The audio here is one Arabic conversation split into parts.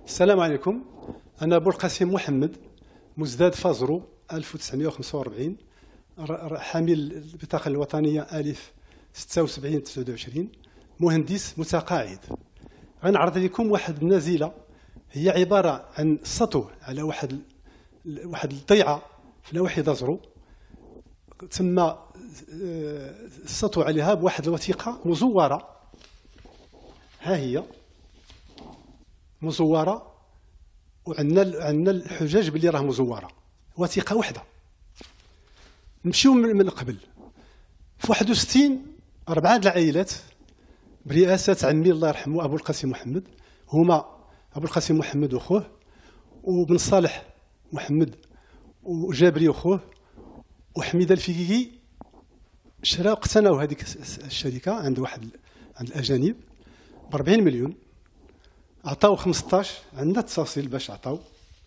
السلام عليكم. أنا أبو القاسم محمد مزداد فازرو 1945 حامل البطاقة الوطنية ألف 76 29 مهندس متقاعد. غنعرض لكم واحد النزيلة هي عبارة عن سطو على واحد الضيعة في نواحي دازرو، تم السطو عليها بواحد الوثيقة مزورة. ها هي مزورة، وعندنا الحجاج باللي راه مزورة، وثيقة واحدة. نمشيو من القبل. في 61 4 العائلات برئاسة عمي الله يرحمه أبو القاسم محمد، هما أبو القاسم محمد وخوه، وبن صالح محمد، وجابري وخوه، وحميدة الفقيقي. شراو اقتناو هذيك الشركة عند الأجانب ب 40 مليون. عطاو 15، عندنا التفاصيل باش عطاو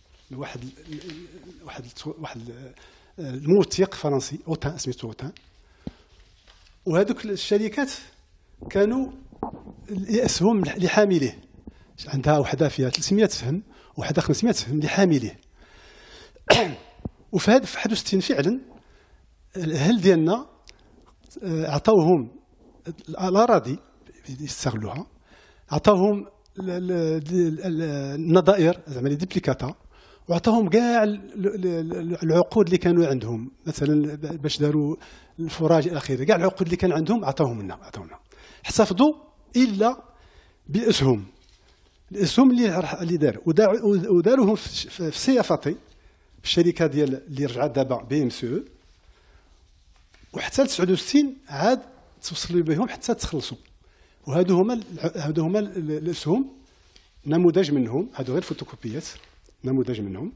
واحد الموثق فرنسي اوتان، سميتو اوتان. وهذوك الشركات كانوا الاسهم لحامليه، عندها وحده فيها 300 سهم وحده 500 سهم لحامليه. وفي هذا في 61 فعلا الاهل ديالنا عطاوهم الاراضي يستغلوها، عطاوهم النظائر زعما لي ديبليكاتا، وعطاهم كاع العقود اللي كانوا عندهم، مثلا باش داروا الفراج الى اخره. كاع العقود اللي كان عندهم عطاوهم لنا، احتفظوا الا بالاسهم اللي وداروهم في سيافتي، في الشركه ديال اللي رجعت دابا بي ام سي او. وحتى ل 69 عاد توصلوا بهم حتى تخلصوا. وهادو هما الاسهم، نموذج منهم، هادو غير فوتوكوبيات، نموذج منهم.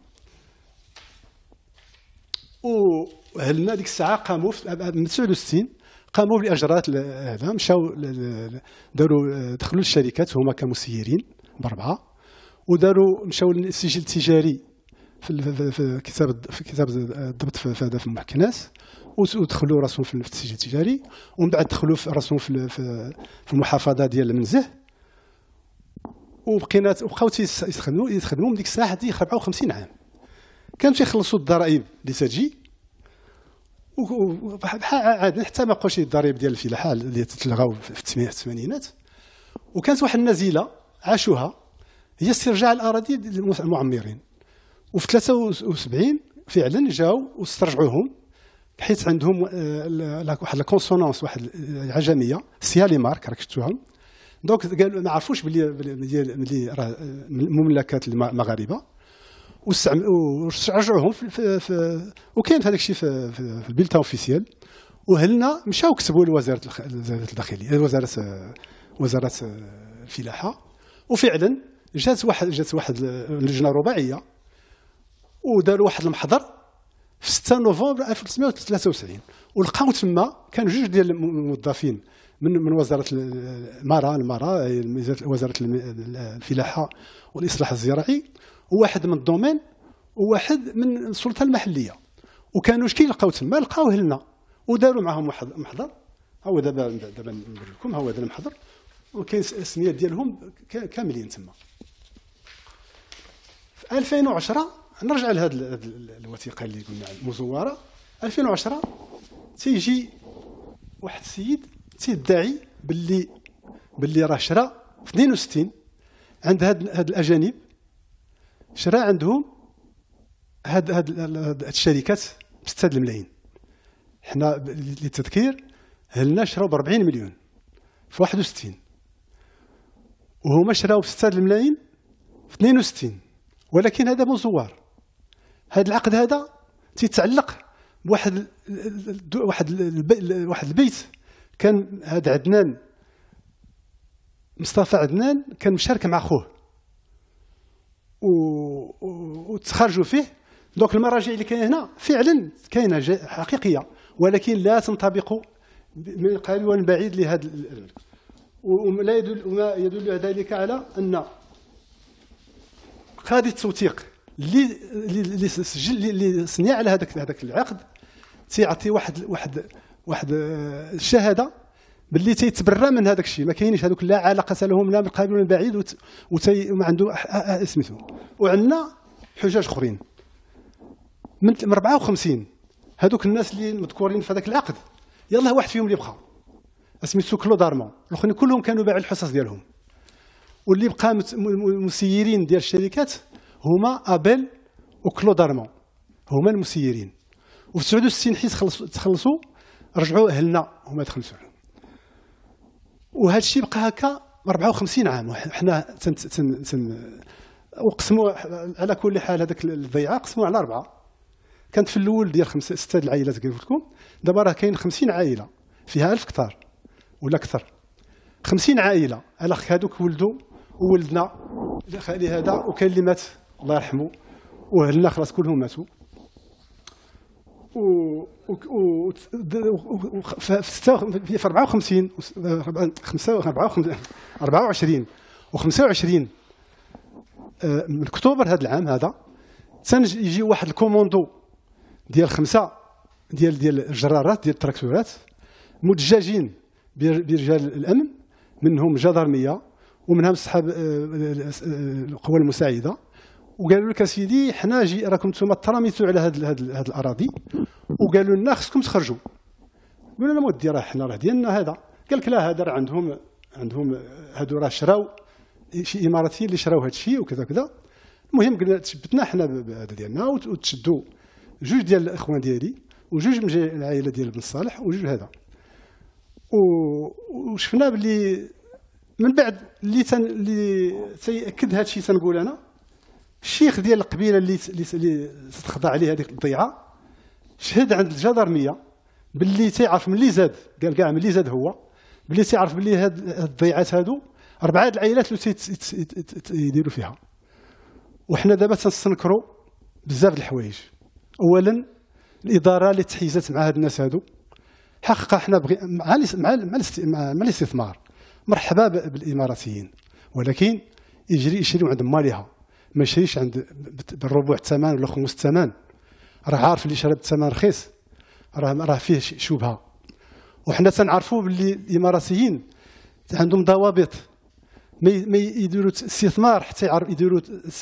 وهلنا ديك الساعه قاموا من 69 قاموا بالاجراءات هذا، مشاو دخلوا للشركات هما كمسيرين باربعه، مشاو للسجل التجاري في كتاب الضبط في المحكناس، ودخلوا راسهم في السجل التجاري، ومن بعد دخلوا راسهم في المحافظه ديال المنزه. وبقاو يخدموا من ديك الساعه حتى 54 عام. كانوا تيخلصوا الضرائب اللي تجي، عاد حتى ما بقاوش الضرائب ديال الفلاحه اللي تلغاو في الثمانينات. وكانت واحد النزيله عاشوها هي استرجاع الاراضي المعمرين. وفي 73 فعلا جاوا واسترجعوهم، حيت عندهم واحد الكونسونانس، واحد العجميه سيالي مارك راك شفتوها. دونك قالوا ما عرفوش بلي راه مملكات المغاربه، ورجعوهم وكاين هذاك الشيء في البيلتا اوفيسيال. وهلنا مشاو كتبوا لوزاره الداخليه، وزاره الفلاحه. وفعلا جات واحد اللجنه رباعيه، وداروا واحد المحضر في 6 نوفمبر 1973. ولقاو تما كانوا جوج ديال الموظفين من وزاره المرا، وزاره الفلاحه والاصلاح الزراعي، وواحد من الدومين، وواحد من السلطه المحليه. وكانوا شكي لقاو تما، لقاوه لنا وداروا معهم واحد المحضر. هو دابا نوري لكم، هو هذا المحضر، وكاين السميات ديالهم كاملين تما. في 2010 نرجع لهذه الوثيقه اللي قلنا المزوره. 2010 تيجي واحد السيد تيدعي باللي راه شرا في 62 عند هاد الاجانب، شرا عندهم هاد الشركات ب 6 الملايين. حنا للتذكير هلنا شراو ب 40 مليون في 61، وهما شراو ب 6 الملايين في 62. ولكن هذا مزور. هذا العقد هذا تيتعلق بواحد واحد البيت. كان هذا عدنان مصطفى عدنان كان مشارك مع خوه وتخرجوا فيه. دونك المراجع اللي كاينه هنا فعلا كاينه حقيقيه، ولكن لا تنطبق من القريب والبعيد لهذا. وما يدل ذلك على ان قاضي التوثيق اللي سجل اللي صنع على هذاك العقد تيعطي واحد الشهاده باللي تيتبرى من هذاك الشيء، ما كاينش هذوك لا علاقه لهم لا من قريب ولا من بعيد وما عنده سميتو. وعندنا حجاج اخرين من 54 هذوك الناس اللي مذكورين في هذاك العقد، يلاه واحد فيهم اللي بقى سميتو كلود ارمون، الاخرين كلهم كانوا بايع الحصص ديالهم. واللي بقى مسيرين ديال الشركات هما ابل وكلود ارمون، هما المسيرين. وفي 69 حيت تخلصوا رجعوا اهلنا هما تخلصوا. وهذا الشيء بقى هكا 54 عام. وحنا وقسموا على كل حال هذاك الضيعه قسموا على 4. كانت في الاول ديال 5 6 العائلات قلت لكم، دابا راه كاين 50 عائله فيها 1000 كتار ولا اكثر. 50 عائله على هذوك ولدوا وولدنا خالي هذا، وكاين اللي مات الله يرحمه، واهلنا خلاص كلهم ماتوا. في 54 24 و25 من اكتوبر هذا العام هذا يجي واحد الكوموندو ديال 5 ديال الجرارات ديال التراكتورات مدجاجين برجال الامن، منهم جدارميه ومنهم اصحاب القوى المساعده، وقالوا لك اسيدي حنا راكم نتوما تراميتوا على هاد الاراضي، وقالوا لنا خصكم تخرجوا. قلنا لهم ودي راه حنا راه ديالنا هذا. قال لك لا، هذا راه عندهم هادو راه شراو شي اماراتيين اللي شراو هذا الشيء وكذا كذا. المهم قلنا تثبتنا حنا بهذا ديالنا، وتشدوا جوج ديال الاخوان ديالي وجوج من العائله ديال بن صالح وجوج هذا. وشفنا باللي من بعد اللي تيأكد هذا الشيء تنقول انا، الشيخ ديال القبيله اللي تخضع عليه هذيك الضيعه شهد عند الجدارميه باللي تيعرف ملي زاد، قال كاع ملي زاد هو باللي تيعرف باللي هاد الضيعات هادو 4 العائلات اللي يديروا فيها. وحنا دابا تنستنكروا بزاف د الحوايج. اولا الاداره اللي تحيزت مع هاد الناس هادو، حقا حنا مع الاستثمار مرحبا بالاماراتيين، ولكن يشريوا عند مالها، ما يشريش عند بالربع الثمن ولا خمس الثمن. راه عارف اللي شرى بالثمن رخيص راه فيه شبهه. وحنا تنعرفوا باللي الاماراتيين عندهم ضوابط، ما يديروا استثمار حتى يعرف يديروا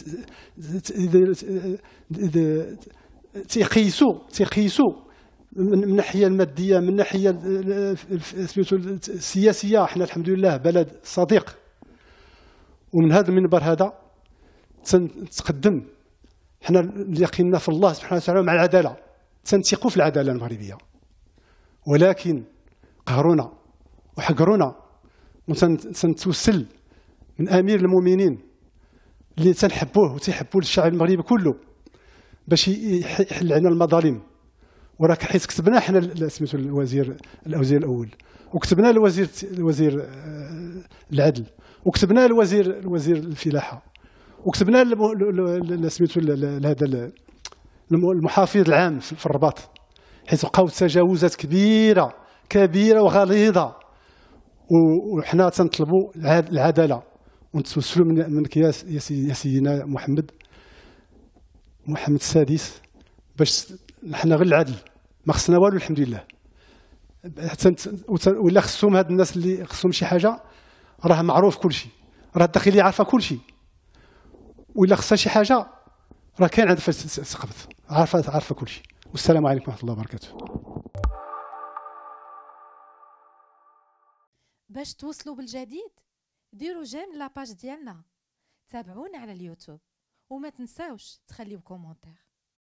تيقيسوا من الناحيه الماديه، من الناحيه السياسيه. حنا الحمد لله بلد صديق، ومن هذا المنبر هذا تقدم حنا اليقين في الله سبحانه وتعالى مع العداله، تنثقوا في العداله المغربيه. ولكن قهرونا وحقرونا، وتنتوسل من امير المؤمنين اللي تنحبوه وتيحبوا الشعب المغربي كله باش يحل عنا المظالم. وراك حيت كتبنا حنا سميتو الوزير الاول، وكتبنا الوزير العدل، وكتبنا الوزير الفلاحه، وكتبنا سميتو هذا المحافظ العام في الرباط، حيت بقاو تجاوزات كبيره وغليظه. وحنا تنطلبوا العداله ونتوسلوا منك يا سيدنا محمد السادس باش حنا غير العدل، ما خصنا والو الحمد لله. ولا خصهم هاد الناس اللي خصهم شي حاجه راه معروف كل شيء، راه الداخليه عارفه كل شيء. ولا خصها شي حاجه راه كاين عندها فاش تقبض، عارفه كل شيء. والسلام عليكم ورحمه الله وبركاته. باش توصلوا بالجديد ديروا جيم لاباج ديالنا، تابعونا على اليوتيوب، وما تنساوش تخليو كومونتير.